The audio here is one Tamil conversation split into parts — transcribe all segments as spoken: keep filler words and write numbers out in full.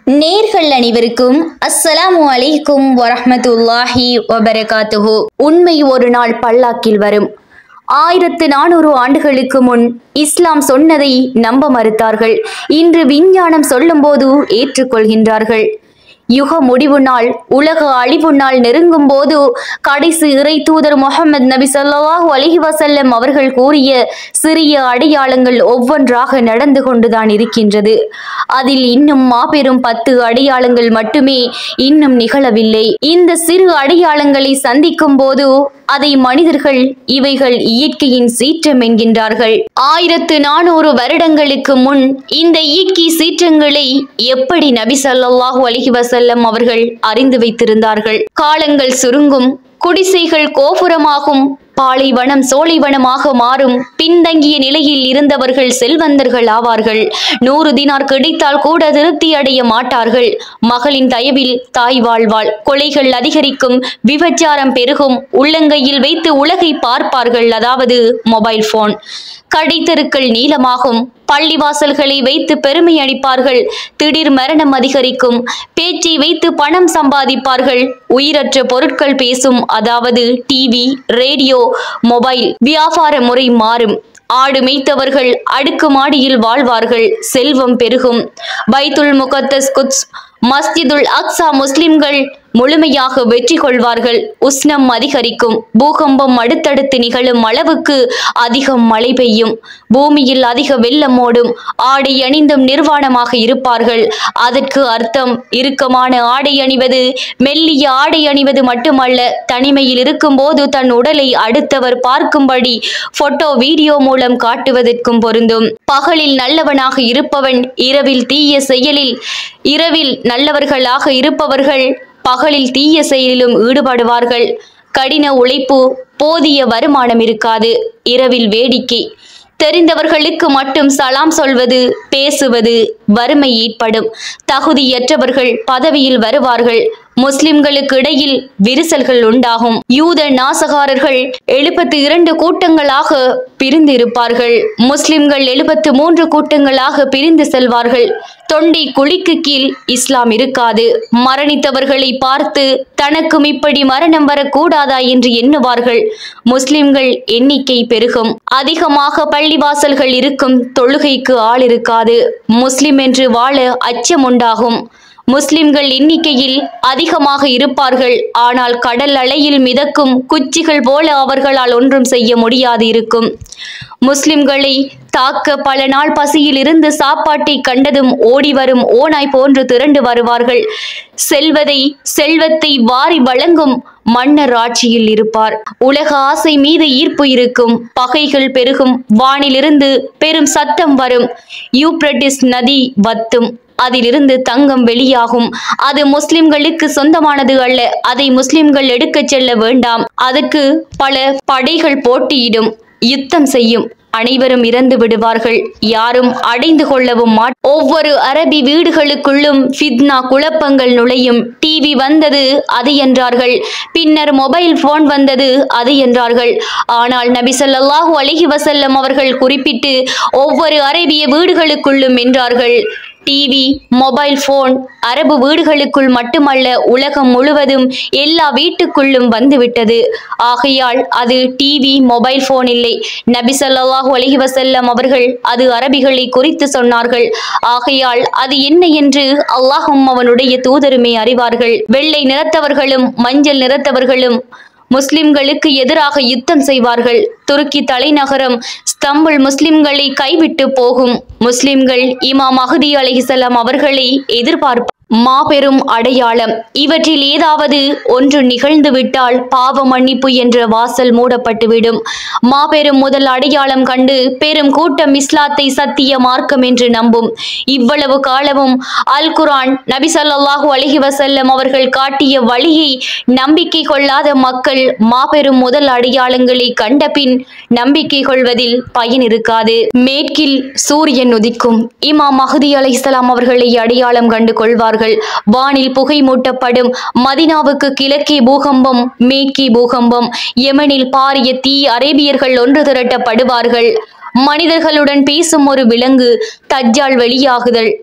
நேர்கள் அனைவருக்கும் அஸ்ஸலாமு அலைக்கும் வரஹ்மத்துல்லாஹி வபரகாத்துஹு. உண்மை ஒரு நாள் பல்லாக்கில் வரும். ஆயிரத்து நானூறு ஆண்டுகளுக்கு முன் இஸ்லாம் சொன்னதை நம்ப மறுத்தார்கள். இன்று விஞ்ஞானம் சொல்லும் போது ஏற்றுக்கொள்கின்றார்கள். யுக முடிவு நாள், உலக அழிவு நாள் நெருங்கும் போது கடைசி இறை தூதர் முஹம்மது நபி ஸல்லல்லாஹு அலைஹி வஸல்லம் அவர்கள் கூறிய சிறிய அடையாளங்கள் ஒவ்வொன்றாக நடந்து கொண்டுதான் இருக்கின்றது. அதில் இன்னும் மாபெரும் பத்து அடையாளங்கள் மட்டுமே இன்னும் நிகழவில்லை. இந்த சிறு அடையாளங்களை சந்திக்கும் போது அதை மனிதர்கள் இவைகள் இயற்கையின் சீற்றம் என்கின்றார்கள். ஆயிரத்து நானூறு வருடங்களுக்கு முன் இந்த இயற்கை சீற்றங்களை எப்படி நபி ஸல்லல்லாஹு அலைஹி வஸல்லம் அவர்கள் அறிந்து வைத்திருந்தார்கள்? காலங்கள் சுருங்கும், குடிசைகள் கோபுரமாகும், பாலைவனம் சோலைவனமாக மாறும். பின்தங்கிய நிலையில் இருந்தவர்கள் செல்வந்தர்கள் ஆவார்கள். நூறு தினார் கிடைத்தால் கூட திருப்தி அடைய மாட்டார்கள். மகளின் தயவில் தாய் வாழ்வாள். கொலைகள் அதிகரிக்கும், விபச்சாரம் பெருகும். உள்ளங்கையில் வைத்து உலகை பார்ப்பார்கள், அதாவது மொபைல் போன். கடைத்தெருக்கள் நீளமாகும். பள்ளிவாசல்களை வைத்து பெருமை அடிப்பார்கள். திடீர் மரணம் அதிகரிக்கும். பேச்சை வைத்து பணம் சம்பாதிப்பார்கள். உயிரற்ற பொருட்கள் பேசும், அதாவது டிவி, ரேடியோ, மொபைல். வியாபார முறை மாறும். ஆடு மேய்த்தவர்கள் அடுக்குமாடியில் வாழ்வார்கள். செல்வம் பெருகும். பைத்துல் முகத்தஸ், குத்ஸ், மஸ்ஜிதுல் அக்ஸா முஸ்லிம்கள் முழுமையாக வெற்றி கொள்வார்கள். உஷ்ணம் அதிகரிக்கும். பூகம்பம் அடுத்தடுத்து நிகழும் அளவுக்கு அதிகம் மழை பெய்யும். பூமியில் அதிக வெள்ளம் ஓடும். ஆடை அணிந்தும் நிர்வாணமாக இருப்பார்கள். அதற்கு அர்த்தம் இறுக்கமான ஆடை அணிவது, மெல்லிய ஆடை அணிவது மட்டுமல்ல, தனிமையில் இருக்கும் போது தன் உடலை அடுத்தவர் பார்க்கும்படி போட்டோ வீடியோ மூலம் காட்டுவதற்கும் பொருந்தும். பகலில் நல்லவனாக இருப்பவன் இரவில் தீய செயலில், இரவில் நல்லவர்களாக இருப்பவர்கள் பகலில் தீய செயலிலும் ஈடுபடுவார்கள். கடின உழைப்பு, போதிய வருமானம் இருக்காது. இரவில் வேடிக்கை. தெரிந்தவர்களுக்கு மட்டும் சலாம் சொல்வது, பேசுவது. வறுமை ஏற்படும். தகுதியற்றவர்கள் பதவியில் வருவார்கள். முஸ்லிம்களுக்கு இடையில் விரிசல்கள் உண்டாகும். யூத நாசகாரர்கள் எழுபத்தி இரண்டு கூட்டங்களாக பிரிந்து இருப்பார்கள். முஸ்லிம்கள் எழுபத்து மூன்று கூட்டங்களாக பிரிந்து செல்வார்கள். தொண்டை குழிக்கு கீழ் இஸ்லாம் இருக்காது. மரணித்தவர்களை பார்த்து தனக்கும் இப்படி மரணம் வரக்கூடாதா என்று எண்ணுவார்கள். முஸ்லிம்கள் எண்ணிக்கை பெருகும். அதிகமாக பள்ளிவாசல்கள் இருக்கும். தொழுகைக்கு ஆள் இருக்காது. முஸ்லிம் என்று வாழ அச்சம் உண்டாகும். முஸ்லிம்கள் எண்ணிக்கையில் அதிகமாக இருப்பார்கள். ஆனால் கடல் அலையில் மிதக்கும் குச்சிகள் போல அவர்களால் ஒன்றும் செய்ய முடியாது இருக்கும். முஸ்லிம்களை தாக்க பல நாள் பசியில் இருந்து சாப்பாட்டை கண்டதும் ஓடி வரும் ஓநாய் போன்று திரண்டு வருவார்கள். செல்வதை செல்வத்தை வாரி வழங்கும் மன்னர் ஆட்சியில் இருப்பார். உலக ஆசை மீது ஈர்ப்பு இருக்கும். பகைகள் பெருகும். வானிலிருந்து பெரும் சத்தம் வரும். யூப்ரட்டிஸ் நதி வத்தும். அதிலிருந்து தங்கம் வெளியாகும். அது முஸ்லிம்களுக்கு சொந்தமானது அல்ல. அதை முஸ்லிம்கள் எடுக்கச் செல்ல வேண்டாம். அதற்கு பல படைகள் போட்டியிடும், யுத்தம் செய்யும். அனைவரும் இறந்து விடுவார்கள். யாரும் அடைந்து கொள்ளவும் மாட்டார். ஒவ்வொரு அரபி வீடுகளுக்குள்ளும் ஃபித்னா, குழப்பங்கள் நுழையும். டிவி வந்தது, அது என்றார்கள். பின்னர் மொபைல் போன் வந்தது, அது என்றார்கள். ஆனால் நபி ஸல்லல்லாஹு அலைஹி வஸல்லம் அவர்கள் குறிப்பிட்டு ஒவ்வொரு அரபிய வீடுகளுக்குள்ளும் என்றார்கள். டிவி, மொபைல் போன் அரபு வீடுகளுக்குள் மட்டுமல்ல, உலகம் முழுவதும் எல்லா வீட்டுக்குள்ளும் வந்துவிட்டது. ஆகையால் அது டிவி, மொபைல் போன் இல்லை. நபி ஸல்லல்லாஹு அலைஹி வஸல்லம் அவர்கள் அது அரபிகளை குறித்து சொன்னார்கள். ஆகையால் அது என்ன என்று அல்லாஹும் அவனுடைய தூதருமே அறிவார்கள். வெள்ளை நிறத்தவர்களும் மஞ்சள் நிறத்தவர்களும் முஸ்லிம்களுக்கு எதிராக யுத்தம் செய்வார்கள். துருக்கி தலைநகரம் ஸ்தம்புல் முஸ்லிம்களை கைவிட்டு போகும். முஸ்லிம்கள் இமாம் மஹ்தி அலைஹிஸ்ஸலாம் அவர்களை எதிர்பார்ப்பார். மாபெரும் அடையாளம். இவற்றில் ஏதாவது ஒன்று நிகழ்ந்து விட்டால் பாவ மன்னிப்பு என்ற வாசல் மூடப்பட்டுவிடும். மாபெரும் முதல் அடையாளம் கண்டு பெரும் கூட்டம் இஸ்லாத்தை சத்திய மார்க்கம் என்று நம்பும். இவ்வளவு காலமும் அல் குர்ஆன், நபி ஸல்லல்லாஹு அலைஹி வஸல்லம் அவர்கள் காட்டிய வழியை நம்பிக்கை கொள்ளாத மக்கள் மாபெரும் முதல் அடையாளங்களை கண்ட பின் நம்பிக்கை கொள்வதில் பயன் இருக்காது. மேற்கில் சூரியன் உதிக்கும். இமாம் மஹ்தி அலைஹிஸ்ஸலாம் அவர்களை அடையாளம் கண்டு கொள்வார்கள். வானில் புகை மூட்டப்படும். மதினாவுக்கு கிழக்கே பூகம்பம், மேற்கே பூகம்பம். யெமனில் பாரிய தீ. அரேபியர்கள் ஒன்று திரட்டப்படுவார்கள். மனிதர்களுடன் பேசும் ஒரு விலங்கு. தஜ்ஜால் வெளியாகுதல்.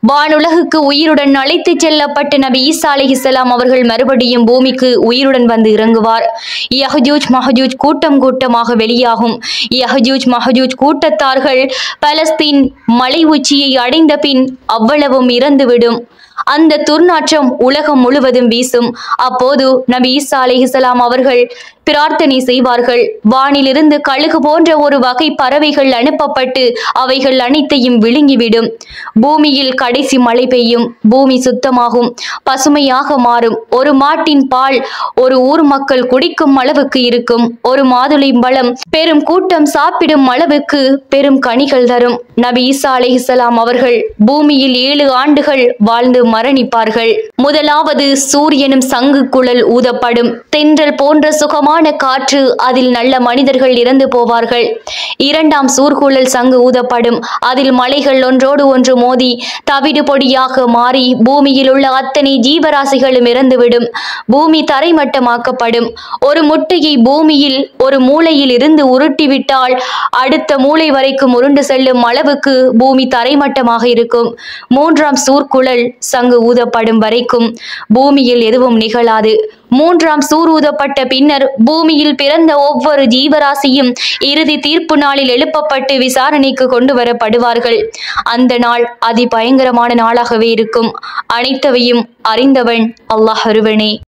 வானுலகுக்கு உயிருடன் அழைத்துச் செல்லப்பட்ட நபி ஈசா அலைஹிஸ்ஸலாம் அவர்கள் மறுபடியும் பூமிக்கு உயிருடன் வந்து இறங்குவார். யஹ்ஜூஜ் மஹ்ஜூஜ் கூட்டம் கூட்டமாக வெளியாகும். யஹ்ஜூஜ் மஹ்ஜூஜ் கூட்டத்தார்கள் பலஸ்தீன் மலை உச்சியை அடைந்த பின் அவ்வளவும் இறந்துவிடும். அந்த துர்நாற்றம் உலகம் முழுவதும் வீசும். அப்போது நபி ஈசா அலைஹிஸ்ஸலாம் அவர்கள் பிரார்த்தனை செய்வார்கள். வானிலிருந்து கழுகு போன்ற ஒரு வகை பறவைகள் அனுப்பப்பட்டு அவைகள் அனைத்தையும் விழுங்கிவிடும். பூமியில் கடைசி மழை பெய்யும். பூமி சுத்தமாகும், பசுமையாக மாறும். ஒரு மாட்டின் பால் ஒரு ஊர் மக்கள் குடிக்கும் அளவுக்கு இருக்கும். ஒரு மாதுளை பழம் பெரும் கூட்டம் சாப்பிடும் அளவுக்கு பெரும் கனிகள் தரும். நபி ஈசா அலைஹிஸ்ஸலாம் அவர்கள் பூமியில் ஏழு ஆண்டுகள் வாழ்ந்து மரணிப்பார்கள். முதலாவது சூரியனும் சங்கு குழல் ஊதப்படும். தென்றல் போன்ற சுகமான காற்று, அதில் நல்ல மனிதர்கள் இறந்து போவார்கள். இரண்டாம் சூர்குழல் சங்கு ஊதப்படும். அதில் மலைகள் ஒன்றோடு ஒன்று மோதி தவிடு பொடியாக மாறி பூமியில் உள்ள அத்தனை ஜீவராசிகளும் இறந்துவிடும். பூமி தரைமட்டமாக்கப்படும். ஒரு முட்டையை பூமியில் ஒரு மூலையில் இருந்து உருட்டிவிட்டால் அடுத்த மூலை வரைக்கும் உருண்டு செல்லும் அளவுக்கு பூமி தரைமட்டமாக இருக்கும். மூன்றாம் சூர்குழல் சங்கு ஊதப்படும் வரைக்கும் பூமியில் எதுவும் நிகழாது. மூன்றாம் சூர் ஊதப்பட்ட பின்னர் பூமியில் பிறந்த ஒவ்வொரு ஜீவராசியும் இறுதி தீர்ப்பு நாளில் எழுப்பப்பட்டு விசாரணைக்கு கொண்டு வரப்படுவார்கள். அந்த நாள் அதி பயங்கரமான நாளாகவே இருக்கும். அனைத்தையும் அறிந்தவன் அல்லாஹ் ஒருவனே.